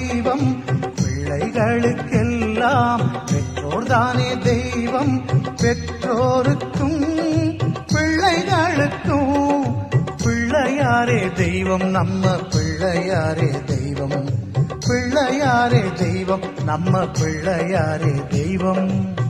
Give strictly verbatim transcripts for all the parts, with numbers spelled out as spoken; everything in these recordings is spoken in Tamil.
தெய்வம் பிள்ளைகளுக்கெல்லாம் பெற்றோர்தானே தெய்வம் பெற்றோருக்கும் பிள்ளைகளுக்கும் பிள்ளையாரே தெய்வம் நம்ம பிள்ளையாரே தெய்வம் பிள்ளையாரே தெய்வம் நம்ம பிள்ளையாரே தெய்வம்.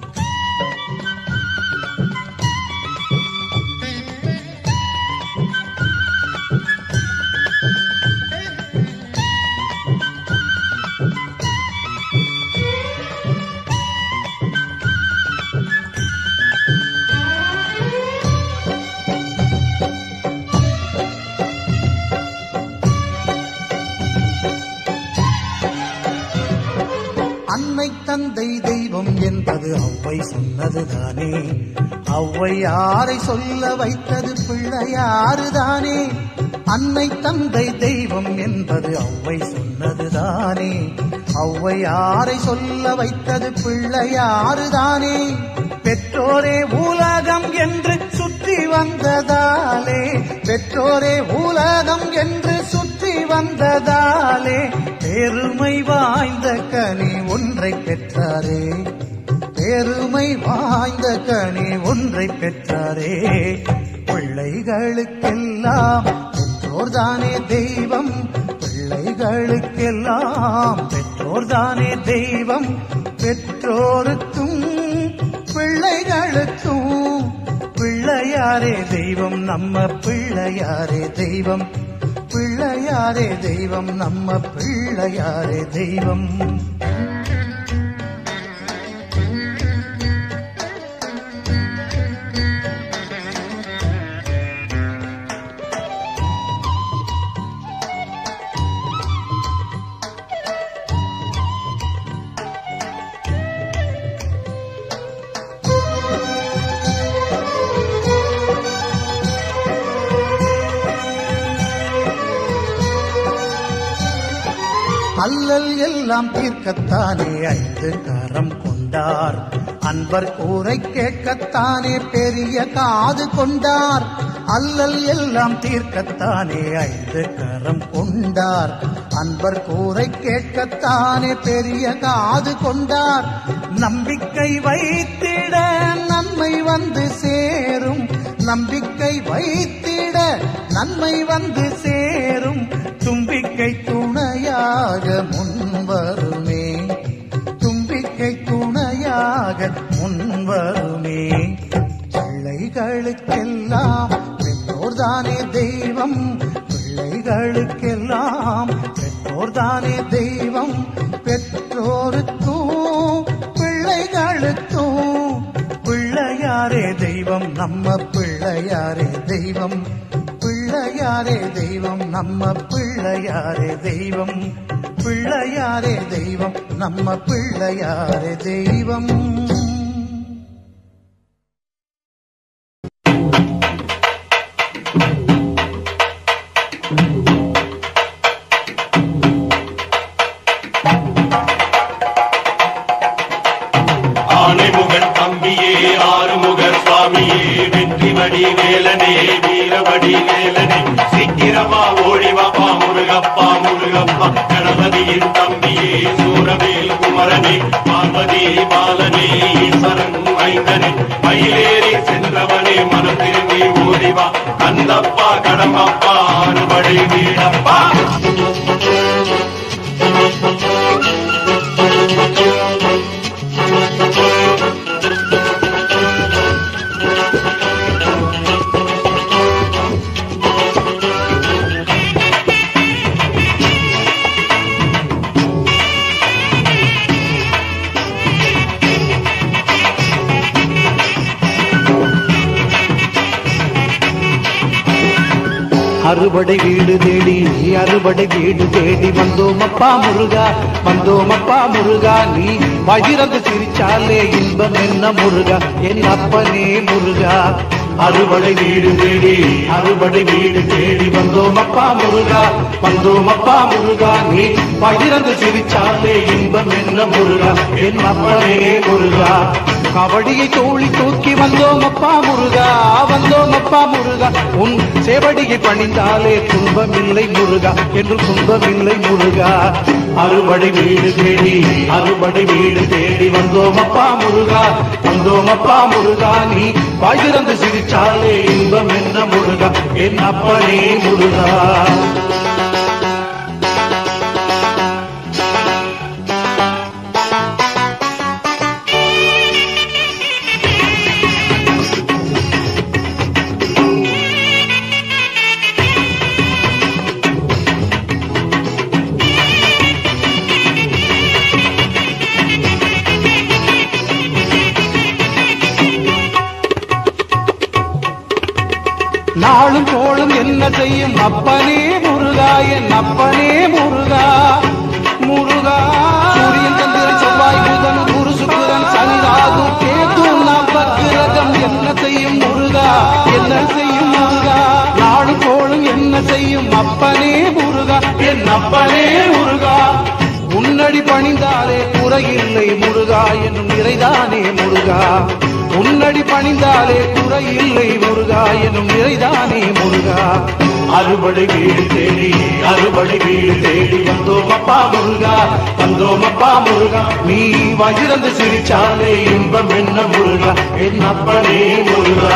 அன்னை தந்தை தெய்வம் என்பது ஔவை சொன்னதுதானே, ஔவையாரை சொல்ல வைத்தது பிள்ளையாறுதானே. அன்னை தந்தை தெய்வம் என்பது ஔவை சொன்னதுதானே, ஔவையாரை சொல்ல வைத்தது பிள்ளையாறுதானே. பெற்றோரே உலகம் என்று சுற்றி வந்ததாலே, பெற்றோரே உலகம் என்று சுற்றி வந்ததாலே பெருமை வாய்ந்த கனி ஒன்றை பெற்றாரே, பெருமை வாய்ந்த கனி ஒன்றை பெற்றாரே. பிள்ளைகளுக்கெல்லாம் பெற்றோர்தானே தெய்வம், பிள்ளைகளுக்கெல்லாம் பெற்றோர்தானே தெய்வம் பெற்றோருக்கும் பிள்ளைகளுக்கும் பிள்ளையாரே தெய்வம் நம்ம பிள்ளையாரே தெய்வம் பிள்ளையாரே தெய்வம் நம்ம பிள்ளையாரே தெய்வம். அல்லல் எல்லாம் தீர்க்கத்தானே ஐந்து கரம் கொண்டார், அன்பர் கூரை கேட்கத்தானே பெரிய காது கொண்டார். அல்லல் எல்லாம் தீர்க்கத்தானே ஐந்து கரம் கொண்டார், அன்பர் கூரை கேட்கத்தானே பெரிய காது கொண்டார். நம்பிக்கை வைத்திட நன்மை வந்து சேரும், நம்பிக்கை வைத்திட நன்மை வந்து சேரும். தும்பிக்கை துணையாக முன்வருமே, தும்பிக்கை துணையாக முன்வருமே. பிள்ளைகளுக்கெல்லாம் பெற்றோர்தானே தெய்வம், பிள்ளைகளுக்கெல்லாம் பெற்றோர்தானே தெய்வம் பெற்றோருக்கும் பிள்ளைகளுக்கும் பிள்ளையாரே தெய்வம் நம்ம பிள்ளையாரே தெய்வம் பிள்ளையாரே தெய்வம் நம்ம பிள்ளையாரே தெய்வம் பிள்ளையாரே தெய்வம் நம்ம பிள்ளையாரே தெய்வம். ஆனைமுகன் தம்பியே ஆறுமுகர் சுவாமியே வெற்றிவடி வேலனே வீரவடி வேலனே சீக்கிரமா ஓடிவாப்பா முருகப்பா முருகப்பா கணபதியின் தம்பியே சூரவேல் குமரனே பார்வதி பாலனே ஈஸ்வரன் மைந்தனே மயிலேறி சென்றவனே மனம் திரும்பி ஓடிவா கந்தப்பா கடம்பப்பா ஆறுபடை வீடப்பா. அறுபடை வீடு தேடி அறுபடை வீடு தேடி வந்தோமப்பா முருகா வந்தோமப்பா முருகா. நீ வயிறந்து சிரிச்சாலே இன்பம் என்ன முருகா என் அப்பனே முருகா. அறுபடை வீடு தேடி அறுபடை வீடு தேடி வந்தோமப்பா முருகா வந்தோமப்பா முருகா. நீ வயிறந்து சிரிச்சாலே இன்பம் என்ன முருகா என் அப்பனே முருகா. கபடியை தோழி தூக்கி வந்தோம் அப்பா முருகா, வந்தோம் அப்பா முருகா. உன் சேவடியை பணிந்தாலே துன்பமில்லை முருகா, என்று துன்பமில்லை முருகா. அறுபடை வீடு தேடி அறுபடை வீடு தேடி வந்தோம் அப்பா முருகா, வந்தோம் அப்பா முருகா. நீ வாய் திறந்து சிரிச்சாலே இன்பம் என்ன முருகா, என் அப்பனே முருகா. நாளும் கோளும் என்ன செய்யும் அப்பனே முருகா, என் அப்பனே முருகா. முருகா சூரியன் சந்திரன் செவ்வாய் புதன் குரு சுக்கிரன் சனி ராகு கேது நவக்கிரகம் என்ன செய்யும் முருகா, என்ன செய்யும் முருகா. நாளும் கோளும் என்ன செய்யும் அப்பனே முருகா, என் அப்பனே முருகா. உன்னடி பணிந்தாலே குறையில்லை முருகா, என்னும் நிறைதானே முருகா. உன்னடி பணிந்தாலே குறையில்லை முருகா, என்னும் நிறைதானே முருகா. அறுபடை வீடு தேடி அறுபடை வீடு தேடி வந்தோம் அப்பா முருகா, வந்தோம் அப்பா முருகா. நீ வஜிரந்து சிரிச்சாலே இன்பம் என்ன முருகா, என் அப்பனே முருகா.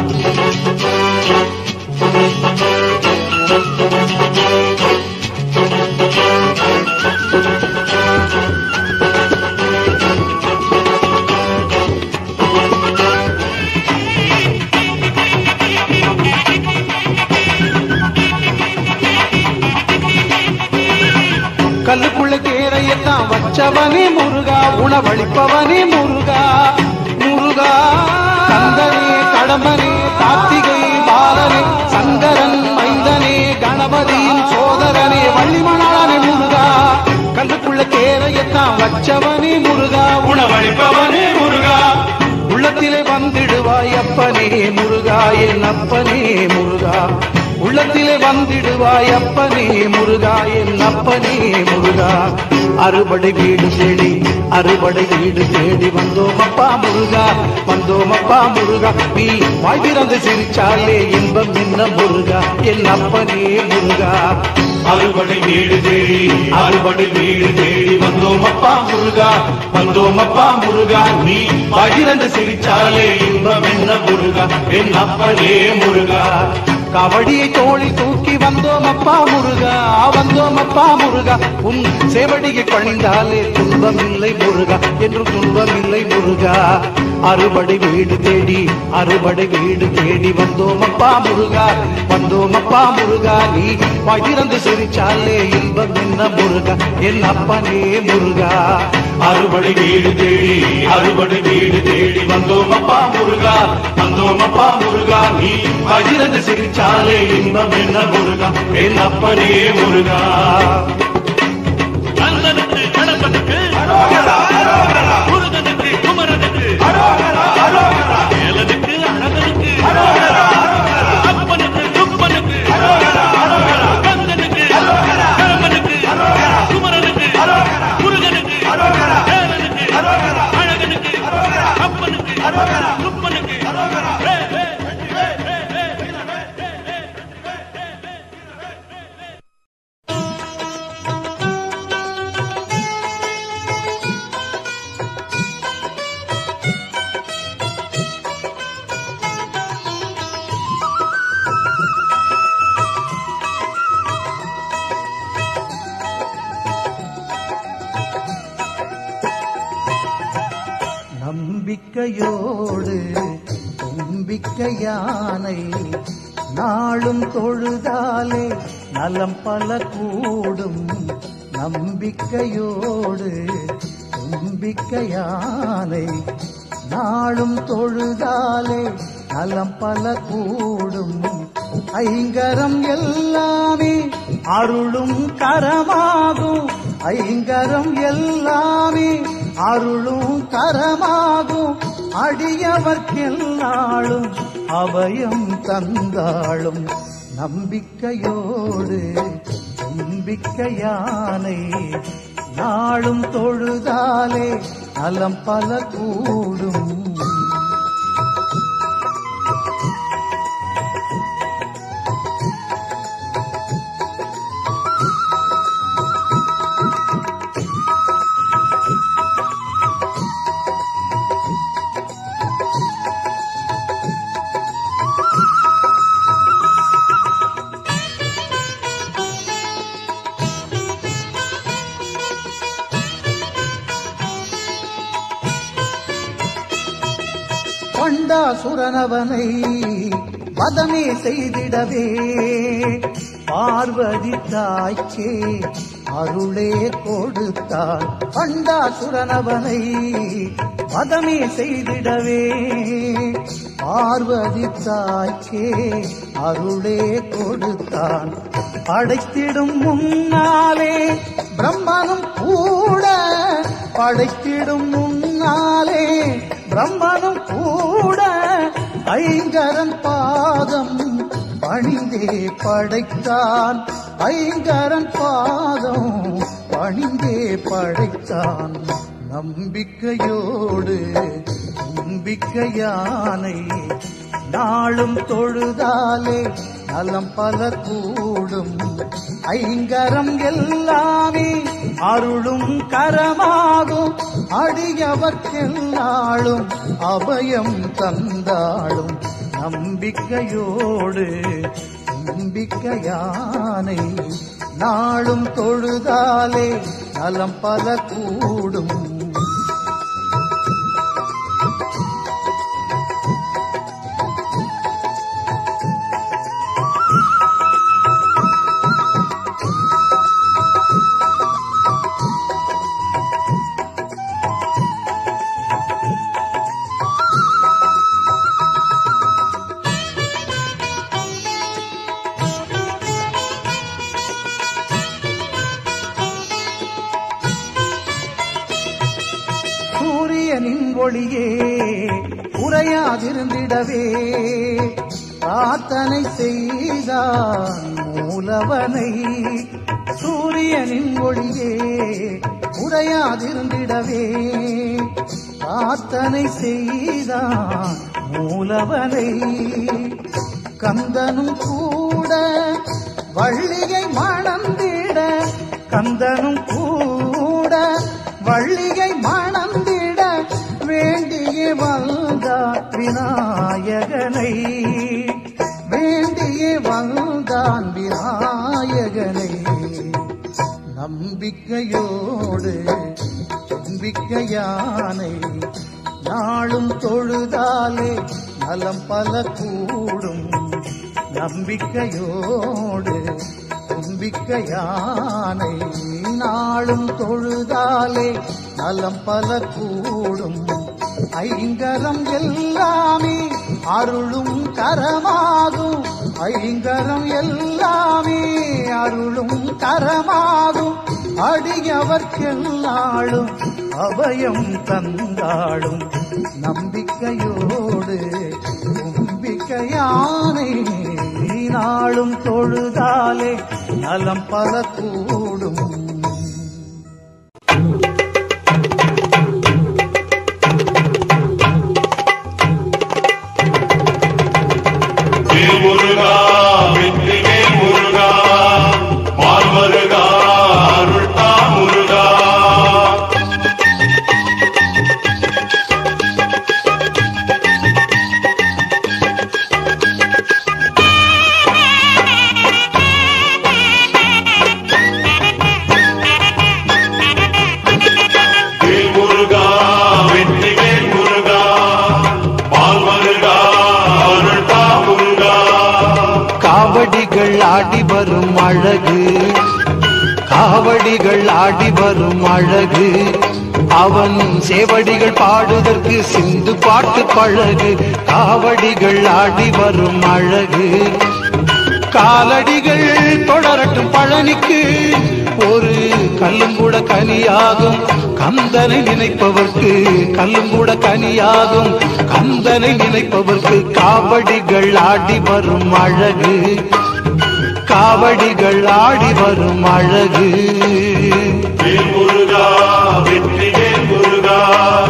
கல்லுக்குள்ள கேரையத்தான் வச்சவனே முருகா, உணவளிப்பவனே முருகா. முருகா கந்தனே கடம்பனே கார்த்திகை பாலனே சங்கரன் மைந்தனே கணபதியின் சோதரனே வள்ளிமணாளனே முருகா. கல்லுக்குள்ள கேரையத்தான் வச்சவனே முருகா, உணவளிப்பவனே முருகா. உள்ளத்திலே வந்திடுவாய் அப்பனே முருகா, என் அப்பனே முருகா. உள்ளத்திலே வந்திடுவாய் அப்பனே முருகா, என் அப்பனே முருகா. அறுபடை வீடு தேடி அறுபடை வீடு தேடி வந்தோம் அப்பா முருகா, வந்தோம் அப்பா முருகா. நீ வாய் திறந்து சிரிச்சாலே இன்பம் என்ன முருகா, என் அப்பனே முருகா. அறுபடை வீடு தேடி அறுபடை வீடு தேடி வந்தோம் அப்பா முருகா, வந்தோம் அப்பா முருகா. நீ வாய் திறந்து சிரிச்சாலே இன்பம் என்ன முருகா, என் அப்பனே முருகா. கபடியை தோழி தூக்கி வந்தோம் அப்பா முருகா, வந்தோம் அப்பா முருகா. உன் சேவடியை பணிந்தாலே துன்பமில்லை முருகா, என்று துன்பமில்லை முருகா. அறுபடை வீடு தேடி அறுபடை வீடு தேடி வந்தோம் அப்பா முருகா, வந்தோம் அப்பா முருகா. நீ பகிர்ந்து சிரிச்சாலே இன்பம் என்ன முருகா, என் அப்பனே முருகா. அறுபடை வீடு தேடி அறுபடை வீடு தேடி வந்தோம் அப்பா முருகா, வந்தோம் அப்பா முருகா. நீ பகிர்ந்து சிரிச்சாலே இன்பம் என்ன முருகா, என் அப்பனே முருகா. கந்தனுக்கு கடம்பனுக்கு முருகனுக்கு குமரனுக்கு வேலனுக்கு அழகனுக்கு அப்பனுக்கு துப்பனுக்கு கந்தனுக்கு கடம்பனுக்கு குமரனுக்கு முருகனுக்கு வேலனுக்கு அழகனுக்கு அப்பனுக்கு துப்பனுக்கு நம்பிக்கையோடு தும்பிக்கையானை நாளும் தொழுதாலே நலம் பல கூடும். நம்பிக்கையோடு தும்பிக்கையானை நாளும் தொழுதாலே நலம் பல கூடும். ஐங்கரம் எல்லாமே அருளும் கரமாகும், ஐங்கரம் எல்லாமே அருளும் கரமாகும். அடியவர்க்கெல்லாளும் அபயம் தந்தாளும். நம்பிக்கையோடு தும்பிக்கையானை நாளும் தொழுதாலே நலம் பல கூடும். பண்டாசுரனவனை வதமே செய்திடவே பார்வதி தாய்க்கே அருளே கொடுத்தாள். பண்டாசுரனவனை வதமே செய்திடவே பார்வதி தாய்க்கே அருளே கொடுத்தான். படைத்திடும் முன்னாலே பிரம்மனும் கூட, படைத்திடும் முன்னாலே பிரம்மனும் கூட ஐங்கரன் பாதம் பணிந்தே படைத்தான். ஐங்கரன் பாதம் பணிந்தே படைத்தான். நம்பிக்கையோடு நம்பிக்கையானை நாளும் தொழுதாலே நலம் பல கூடும். ஐங்கரம் எல்லாமே அருளும் கரமாகும். அடியவர்க்கெல்லாளும் அபயம் தந்தாளும். நம்பிக்கையோடு நம்பிக்கையானை நாளும் தொழுதாலே நலம் பல கூடும். சூரியனின் ஒளியே உறையாதிருந்திடவே பிரார்த்தனை செய்தான் மூலவனை. சூரியனின் ஒளியே உறையாதிருந்திடவே பிரார்த்தனை செய்தான் மூலவனை. கந்தனும் கூட வள்ளியை மணந்திட, கந்தனும் கூட வள்ளியை மணந்திட வேண்டிய வந்தான் விநாயகனை. வேண்டிய வந்தான் விநாயகனை. நம்பிக்கையோடு நம்பிக்கையானை நாளும் தொழுதாலே நலம் பல கூடும். நம்பிக்கையோடு நம்பிக்கையானை நாளும் தொழுதாலே நலம் பல கூடும். ஐங்கரம் எல்லாமே அருளும் கரமாகும். ஐங்கரம் எல்லாமே அருளும் கரமாகும். அடியவர்க்கெல்லாளும் அபயம் தந்தாளும். நம்பிக்கையோடு நம்பிக்கையானை நாளும் தொழுதாலே நலம் பல கூடும். முருகா வெற்றிவே முருகா பால் மருகா அருள்தா முருகா. முருகா வெற்றிவே முருகா பால் மருகா அருள்தா முருகா. காவடிகள் ஆடி வரும் அழகு, காவடிகள் ஆடி வரும் அழகு. அவன் சேவடிகள் பாடுதற்கு சிந்து பாட்டு பழகு. காவடிகள் ஆடி வரும் அழகு. காலடிகள் தொடரட்டும் பழனிக்கு ஒரு கல்லும் கூட கனியாகும். கந்தனை நினைப்பவர்க்கு கல்லும் கூட கனியாகும். கந்தனை நினைப்பவர்க்கு காவடிகள் ஆடி வரும் அழகு. காவடிகள் ஆடி வரும் அழகு. முருகா வெற்றிவே முருகா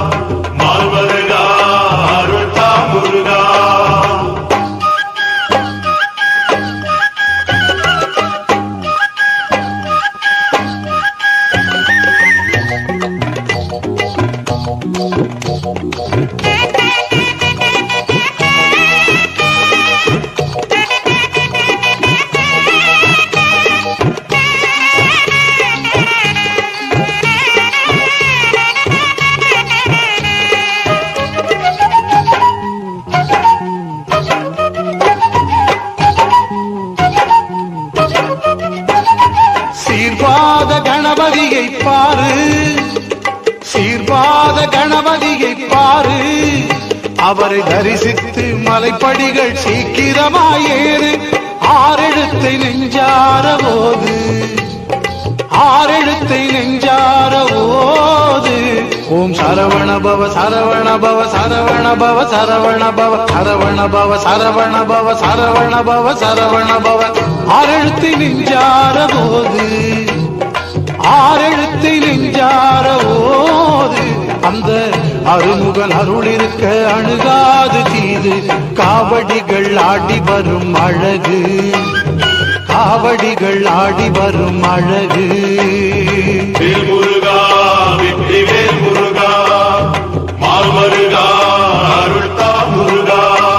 அவரை தரிசித்து மலைப்படிகள் சீக்கிரமாயேறு. ஆறெழுத்தை நெஞ்சார போது ஆறெழுத்தை நெஞ்சார ஓது. ஓம் சரவண பவ சரவண பவ சரவண பவ சரவண பவ சரவண பவ சரவண பவ சரவண பவ சரவண பவ. ஆறெழுத்தை நெஞ்சார போது ஆறெழுத்தை நெஞ்சார ஓது. அந்த அருமுகன் அருள் இருக்க அணுகாது தீது. காவடிகள் ஆடி வரும் அழகு காவடிகள் ஆடி வரும் அழகு. வேல் முருகா வெற்றி வேல் முருகா மால் மருகா அருள்தா முருகா.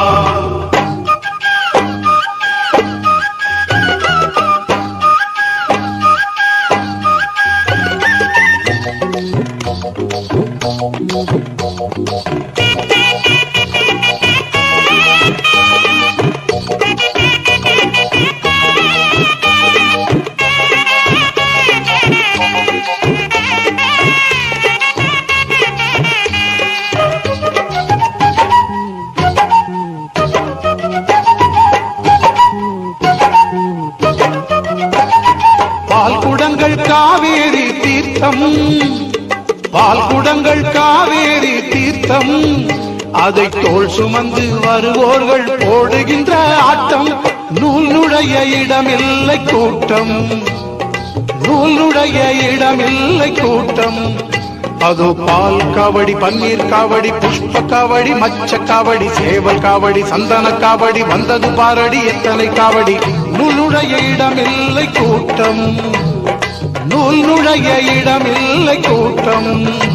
பால்குடங்கள் காவேரி தீர்த்தம் பால்குடங்கள் காவேரி தீர்த்தம். அதை தோள் சுமந்து வருவோர்கள் போடுகின்ற ஆட்டம். நூல் நுழைய இடமில்லை கூட்டம் நூல் நுழைய இடமில்லை கூட்டம். அதோ பால் காவடி பன்னீர் காவடி புஷ்ப காவடி மச்ச காவடி சேவல் காவடி சந்தன காவடி வந்தது பாரடி எத்தனை காவடி. நூல் நுழைய இடமில்லை கூட்டம் நூல் நுழைய இடமில்லை கூட்டம்.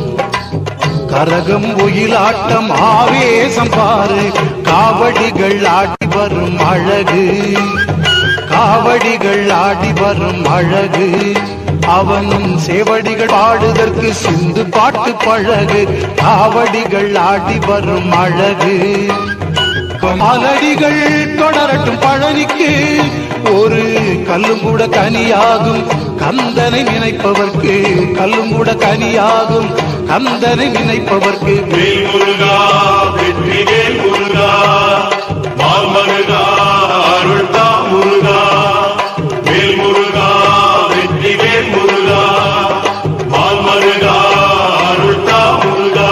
கரகம் ஒயிலாட்டம் ஆவேசம் பாரு. காவடிகள் ஆடி வரும் அழகு காவடிகள் ஆடி வரும் அழகு. அவன் சேவடிகள் பாடுதற்கு சிந்து பாட்டு பழகு. காவடிகள் ஆடி வரும் அழகு. மலடிகள் தொடரட்டும் பழனிக்கு. ஒரு கல்லும் கூட கனியாகும் கந்தனை நினைப்பவர்க்கு. கல்லும் கூட கனியாகும் கந்தனை நினைப்பவர்க்கு. வேல் முருகா வெற்றி வேல் முருகா மால் மருகா அருள்தா முருகா. வேல் முருகா வெற்றி வேல் முருகா மால் மருகா அருள்தா முருகா.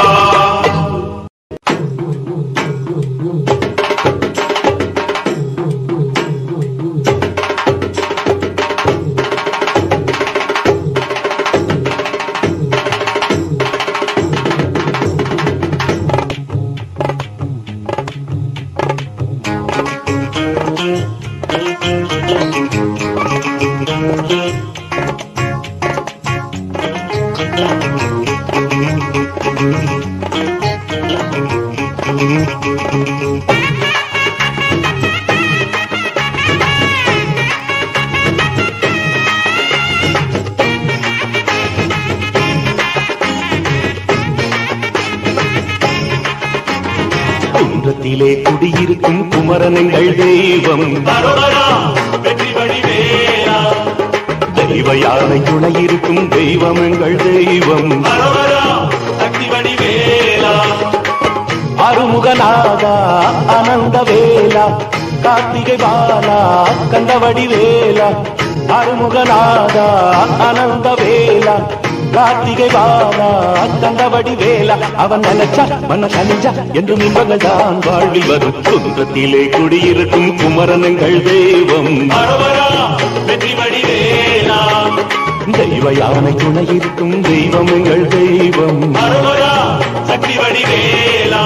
குன்றத்திலே குடியிருக்கும் குமரனங்கள் தெய்வம். வெற்றி வடிவேலா தெய்வ யானை துணையிருக்கும் தெய்வமங்கள் தெய்வம். சக்தி வடிவேலா அருமுகநாதா அனந்த வேலா கார்த்திகை பாலா கந்தவடி வேலா. அருமுகநாதா அனந்த வேலா கார்த்திகை பாலா கந்தவடி வேலா. அவன் நினைச்சா மன கனிஞ்சா என்றும் இன்பங்கள் தான் வாழ்வில் வரும். குன்றத்திலே குடியிருக்கும் குமரனங்கள் தெய்வம். வெற்றி வடிவேலா தெய்வ யானை துணையிருக்கும் தெய்வமங்கள் தெய்வம். சக்தி வடிவேலா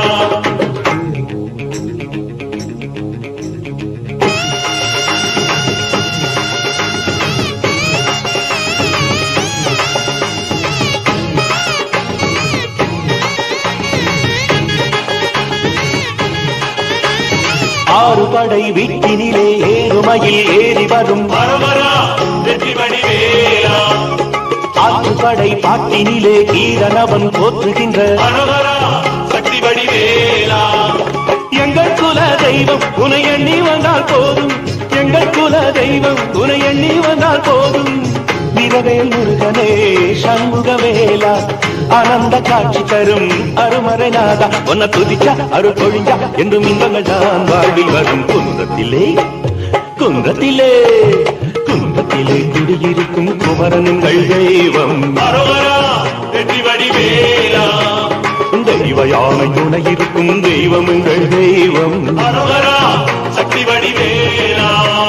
ஆறுபடை வீட்டினிலே ஏறுமையில் ஏறி வரும் வெற்றி வடிவேலா. ஆற்றுப்படை பாட்டினிலே கீரனவன் போற்றுகின்ற சக்தி வடிவேலா எங்கள் குல தெய்வம் உனை எண்ணி வந்தால் போதும். எங்கள் குல தெய்வம் உனை எண்ணி வந்தால் போதும். வீரவேல் முருகனே சண்முகவேலா ஆனந்த காட்சி தரும் அருமறை நாதா உன்னை துதிச்சா அருள் பொழிஞ்சா என்றும் இன்பங்கள் தான் வாழ்வில் வரும் குன்றத்திலே குன்றத்திலே குன்றத்திலே குடியிருக்கும் குமரனுங்கள் தெய்வம் வெற்றி வடிவேலா தெய்வ யானை துணை இருக்கும் தெய்வம் எங்கள் தெய்வம் சக்தி வடிவேலா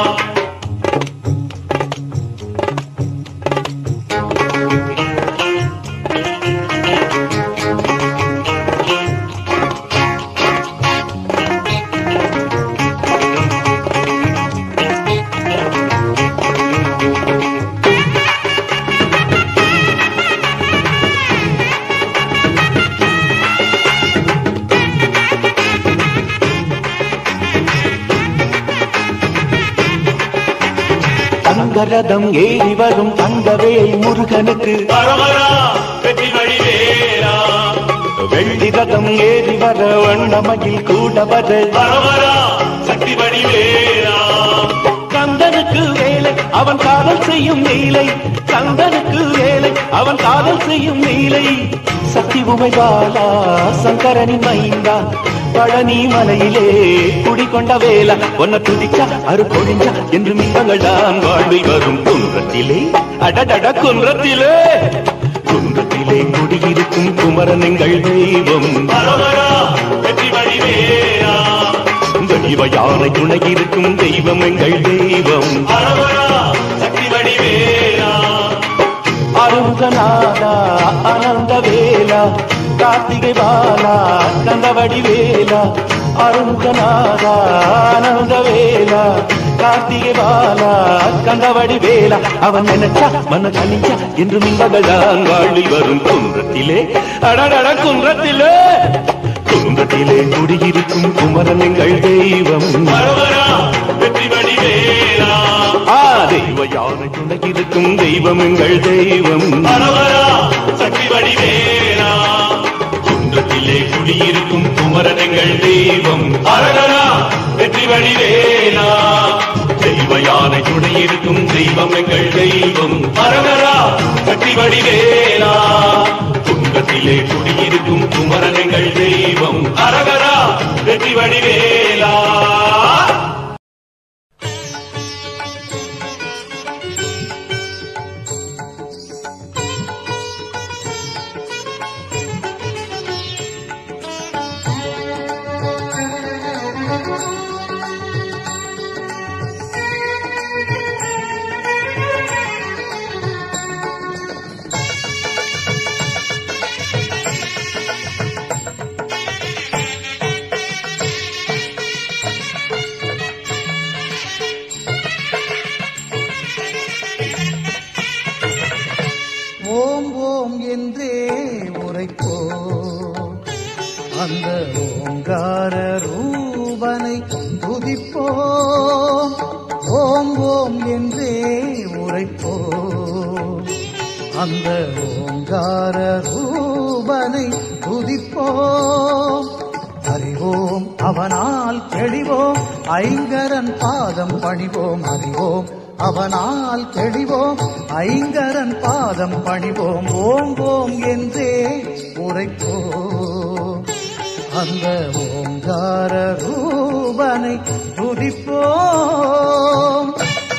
தங்கரதம் ஏறி வரும் தங்கவேல் முருகனுக்கு வெற்றி வடிவேலா வெள்ளி ரதம் ஏறி வர வண்ணமயில் கூட வர சக்தி வடிவேலா கந்தனுக்கு வேலை அவன் காதல் செய்யும் நீலை கந்தனுக்கு வேலை அவன் காதல் செய்யும் நீலை சக்தி உமைபாலா சங்கரனின் மைந்தா பழனி மலையிலே குடிகொண்ட வேலா ஒன்ன துதிச்சா அரு பொழிஞ்சா என்று மின்பங்கள் தான் வாழ்வில் வரும் குன்றத்திலே அடடட குன்றத்திலே குன்றத்திலே குடியிருக்கும் குமரன் எங்கள் தெய்வம் வெற்றி வடிவேலா தெய்வ யானை துணை இருக்கும் தெய்வம் எங்கள் தெய்வம் சக்தி வடிவேலா அருங்கநாதா அனந்த வேலா கார்த்திகை பாலா கந்தவடி வேலா அருங்கநாதா ஆனந்த வேலா கார்த்திகை பாலா கந்தவடி வேலா அவன் நினைச்சா மன கனிச்சா என்று மின்பகதான் வாழ்வில் வரும் குன்றத்திலே அடடட குன்றத்திலே குன்றத்திலே குடியிருக்கும் குமரன் எங்கள் தெய்வம் வெற்றி வடிவேலா ஆ தெய்வ யானை துணை இருக்கும் தெய்வம் எங்கள் தெய்வம் சக்தி வடிவேலா குன்றத்திலே குடியிருக்கும் குமரன் எங்கள் தெய்வம் அரகரா வெற்றி வடிவேலா தெய்வ யானை துணை இருக்கும் தெய்வம் எங்கள் தெய்வம் அரகரா சக்தி வடிவேலா குன்றத்திலே குடியிருக்கும் குமரன் எங்கள் தெய்வம் அரகரா வெற்றி வடிவேலா ஓம் ஓம் என்றே உரைப்போம் அந்த ஓங்கார ரூபனை துதிப்போம். ஓம் ஓம் என்றே உரைப்போம் அந்த ஓங்கார ரூபனை துதிப்போம். அறிவோம் அவனால் தெளிவோம் ஐங்கரன் பாதம் பணிவோம். அறிவோம் அவனால் தெளிவோம் ஐங்கரன் பாதம் பணிவோம். ஓம் ஓம் என்றே உரைப்போம் அந்த ஓங்கார ரூபனை துதிப்போம்.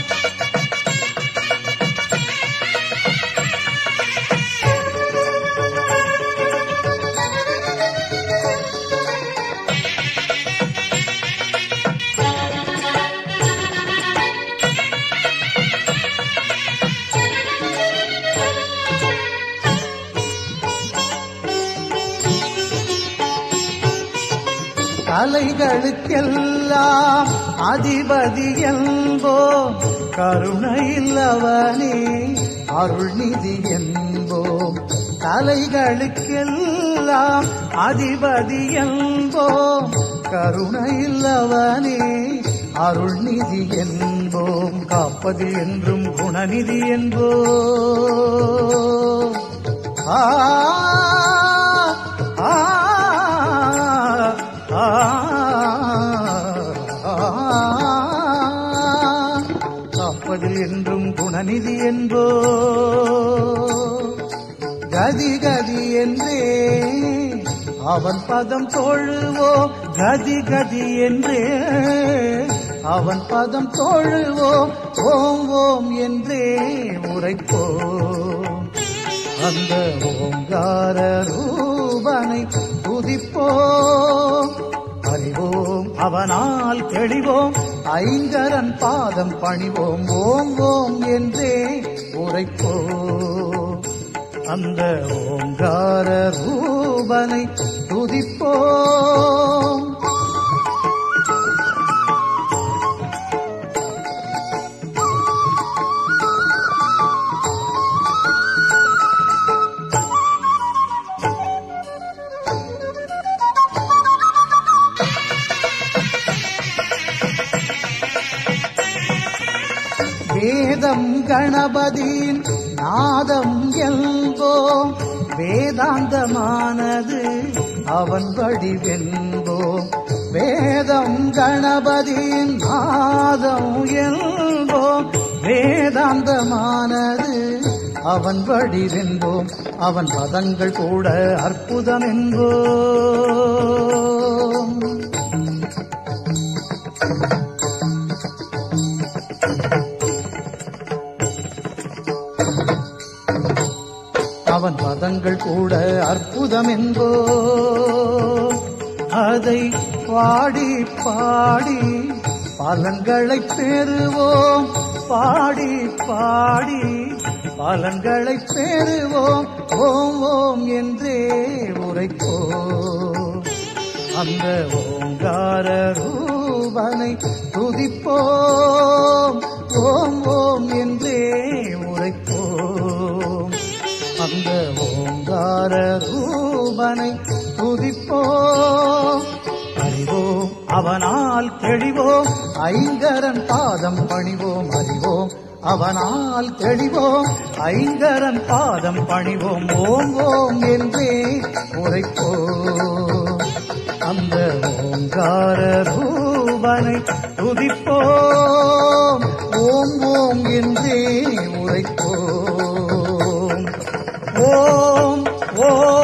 கலைகளுக்கெல்லாம் அதிபதி என்போம் கருணையில்லவனே அருள்நிதி என்போம். கலைகளுக்கெல்லாம் அதிபதி என்போம் கருணையில்லவனே அருள்நிதி என்போம். காப்பது என்றும் குணநிதி என்போம். ஆ காப்பதில் என்றும் குணநிதி என்போ. கதி கதி கதி என்றே அவன் பதம் தொழுவோம் கதி கதி என்றே அவன் பதம் தொழுவோம் ஓம் ஓம் என்றே உரைப்போம் அந்த ஓங்கார ரூபனை துதிப்போம் அறிவோம் அவனால் தெளிவோம் ஐங்கரன் பாதம் பணிவோம் ஓம் ஓம் என்றே உரைப்போம் அந்த ஓங்கார ரூபனை துதிப்போம் வேதம் கணபதியின் நாதம் என்போம் வேதாந்தமானது அவன் வடிவென்போம் வேதம் கணபதியின் நாதம் என்போம் வேதாந்தமானது அவன் வடிவென்போம் அவன் பதங்கள் கூட அற்புதம் என்போம் அவன் பதங்கள் கூட அற்புதம் என்போ அதை பாடி பாடி பலன்களை பெறுவோம் பாடி பாடி பலன்களை பெறுவோம் ஓம் ஓம் என்றே உரைப்போம் அந்த ஓங்கார ரூபனை துதிப்போம் ஓம் ஓம் என்றே உரைப்போம் அந்த ஓங்கார ரூபனை துதிப்போம் அறிவோம் அவனால் தெளிவோம் ஐங்கரன் பாதம் பணிவோம் அறிவோம் அவனால் தெளிவோம் ஐங்கரன் பாதம் பணிவோம் ஓம் ஓம் என்றே உரைப்போம் அந்த ஓங்கார ரூபனை துதிப்போம் ஓம் ஓம் என்றே உரைப்போம் ஓம் ஓம்